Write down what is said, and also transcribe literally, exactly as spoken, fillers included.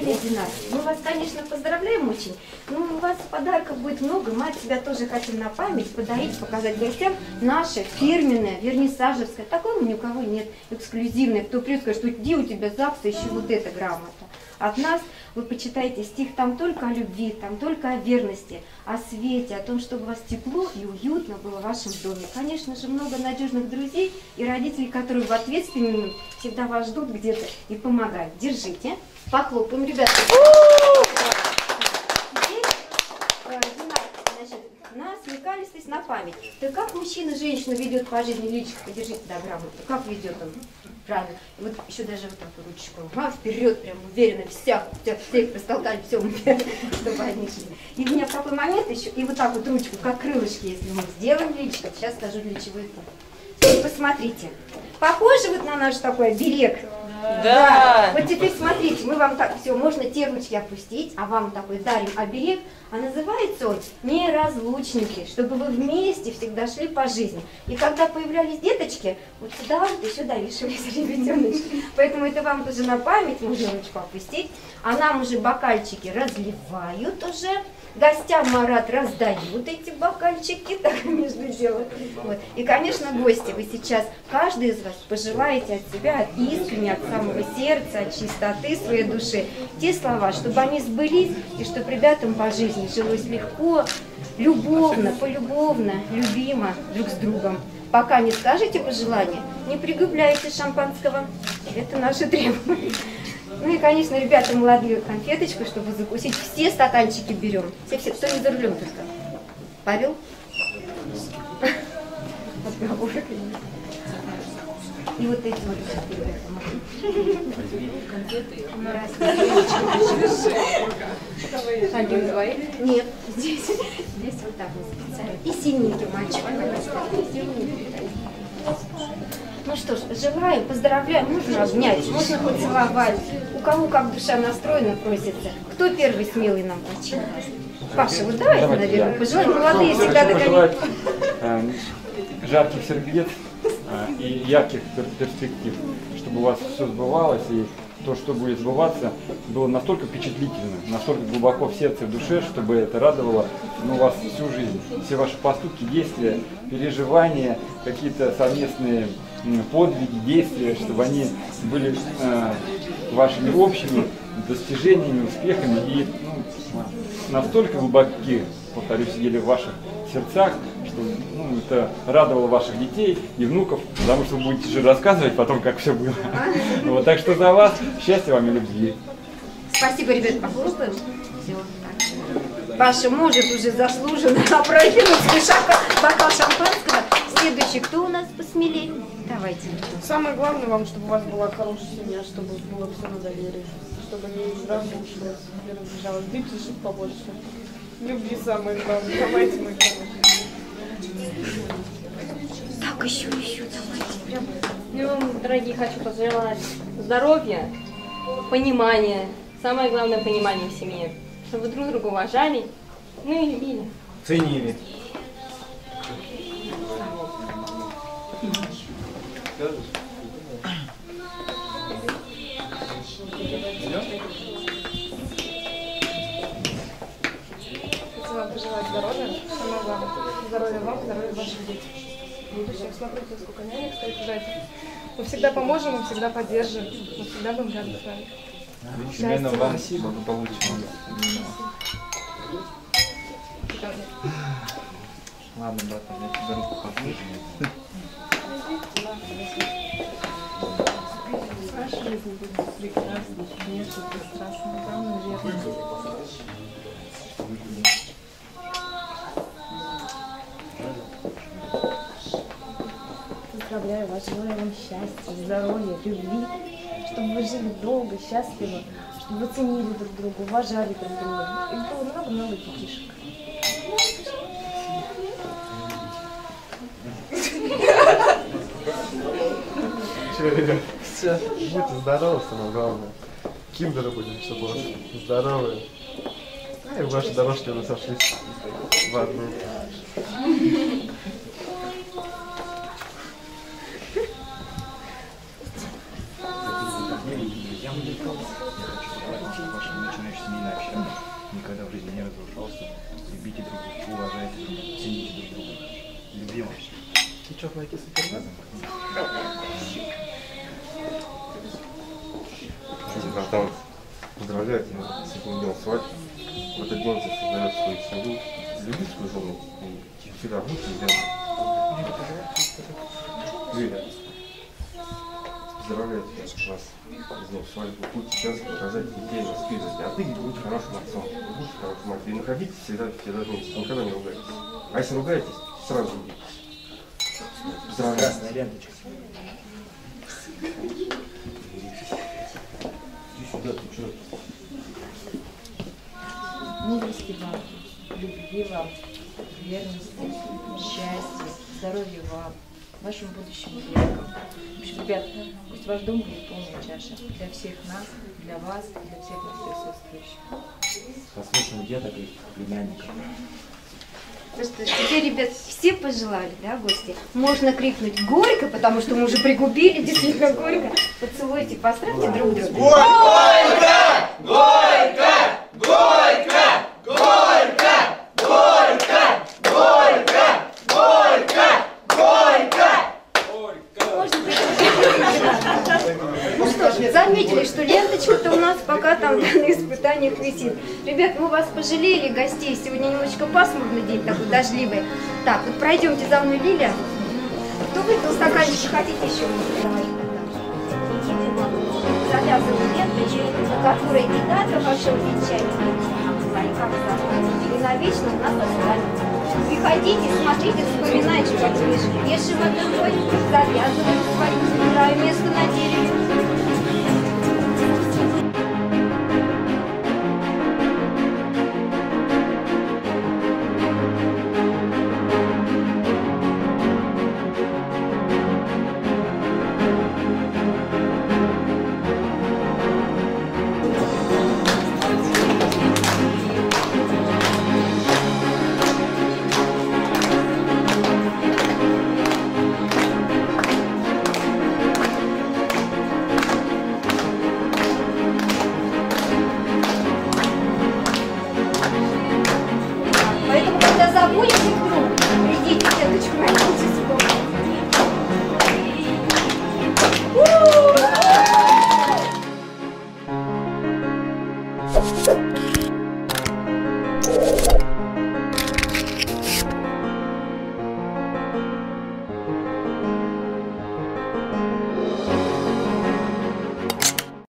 Амелия, Динар, мы вас, конечно, поздравляем очень, но у вас подарков будет много. Мы от себя тоже хотим на память подарить, показать гостям наше фирменное, вернисажевское. Такого ни у кого нет, эксклюзивное. Кто придет, скажет, что где у тебя ЗАГСа еще вот эта грамота. От нас вы почитайте стих там только о любви, там только о верности, о свете, о том, чтобы у вас тепло и уютно было в вашем доме. Конечно же, много надежных друзей и родителей, которые в ответственный момент всегда вас ждут где-то и помогают. Держите. Похлопаем, ребята. На смекалистость, на память. Ты как мужчина женщину ведет по жизни, личико, подержите да, грамоту. Как ведет он? Правильно. И вот еще даже вот так ручку. А, вперед, прям уверенно, все, все, все их растолкали, все, чтобы они шли. И у меня в какой момент еще, и вот так вот ручку, как крылышки, если мы сделаем личико, сейчас скажу для чего это. Посмотрите. Похоже вот на наш такой оберег. Да. Да. Вот теперь смотрите, мы вам так, все, можно те ручки опустить, а вам такой дарим оберег. А называется он «Неразлучники», чтобы вы вместе всегда шли по жизни. И когда появлялись деточки, вот сюда вот и сюда вешались ребятеночки. Поэтому это вам тоже на память, можно ручку опустить. А нам уже бокальчики разливают уже. Гостям Марат раздают эти бокальчики, так между делом. Вот. И, конечно, гости, вы сейчас, каждый из вас пожелаете от себя, от искренне, от самого сердца, от чистоты своей души, те слова, чтобы они сбылись, и чтобы ребятам по жизни жилось легко, любовно, полюбовно, любимо друг с другом. Пока не скажете пожелания, не пригубляйте шампанского. Это наши требования. Ну и, конечно, ребята, молодые, конфеточку, чтобы закусить. Все стаканчики берем. Все-все, кто не за рулем только. Павел? И вот эти вот конфеты. Один двоих? Нет, здесь. Здесь вот так вот специально. И синенький мальчик. Ну что ж, желаю, поздравляю, можно обнять, можно поцеловать. У кого как душа настроена, просится. Кто первый смелый нам починит? Паша, вот давайте, давайте наверное, да. Пожелаем. Молодые всегда догоняют. Э, жарких сердец э, и ярких перспектив, чтобы у вас все сбывалось, и то, что будет сбываться, было настолько впечатлительно, настолько глубоко в сердце, в душе, чтобы это радовало ну, вас всю жизнь. Все ваши поступки, действия, переживания, какие-то совместные подвиги, действия, чтобы они были э, вашими общими достижениями, успехами и ну, настолько глубоки, повторюсь, сидели в ваших сердцах, что ну, это радовало ваших детей и внуков, потому что вы будете же рассказывать потом, как все было. Вот, так что за вас счастья вам и любви. Спасибо, ребят, похлопаем. Паша может уже заслуженно опрокинуть бокал шампанского. Следующий, кто у нас посмелее? Давайте. Самое главное вам, чтобы у вас была хорошая семья, чтобы было все на доверие, чтобы не разрушилось, не разбежалось. Детишек побольше. Любви самое главное. Давайте, мы Так, еще, еще, давайте. Прям. Ну, вам, дорогие, хочу пожелать здоровья, понимания. Самое главное понимание в семье. Чтобы друг друга уважали, ну и любили. Ценили. Хочу вам пожелать здоровья, самое главное. Здоровья вам, здоровья ваших детей. Будущих, смотрите, сколько нянек стоит ждать. Мы всегда поможем, мы всегда поддержим, мы всегда будем рядом с вами. Именно вам спасибо, вы получите. Ладно, братан, я тебе руку позволю. Ваша жизнь будет прекрасной, нежной, бесстрастной, главное, верной. Поздравляю вас, желаю вам счастья, здоровья, любви, чтобы вы жили долго, счастливо, чтобы вы ценили друг друга, уважали друг друга. И было много-много детишек. Че, ребят, все, будьте здоровы, самое главное. Киндеры будем, чтобы у вас здоровые. А и ваши дорожки уже сошлись в одну. Я никогда в жизни не разрушался. Любите друг друга, уважайте друг друга, цените друг друга. Любим вас. Ты что, Майки Супермен? Братан, поздравляю тебя с этим днем свадьбы. В этот день ты создаешь свою семью, люби свою жену и всегда будь ребенком. Юля, поздравляю тебя с вас с днем свадьбы. Будьте счастливы, рожайте детей, воспитывайте. А ты будь хорошим отцом, будь хорошим отцом. И находитесь всегда, всегда вместе, никогда не ругайтесь. А если ругаетесь, сразу идите. Поздравляю. Красная ленточка. Иди сюда, ты что? Мудрости вам, любви вам, верности, счастья, здоровья вам, вашим будущим предкам. В общем, ребят, пусть ваш дом будет полная чаша для всех нас, для вас, для всех нас присутствующих. Послушаем деток и племянников. Ну что ж, теперь, ребят, все пожелали, да, гости? Можно крикнуть горько, потому что мы уже пригубили, действительно горько. Поцелуйте, поздравьте друг друга. Горько! Горько! Горько! Горько! Горько! Горько! Горько! Горько! Можно прикрутить. Ну что ж, заметили, что ленточка-то у нас пока там на испытаниях висит. Ребят, мы вас пожалели, гостей. Сегодня немножечко пасмурный день, такой дождливый. Так, вот пройдемте за мной, Лиля. Кто выпил стаканчик, хотите еще? Завязываем ленточку, на которой и дата вашего венчания, и навечно у нас останется. Приходите, смотрите, вспоминайте, как ближе. Если в этом бой завязываем свадьбу, забираем место на дереве. Поэтому, когда забудете вдруг, придите, деточку, найдите вспомните.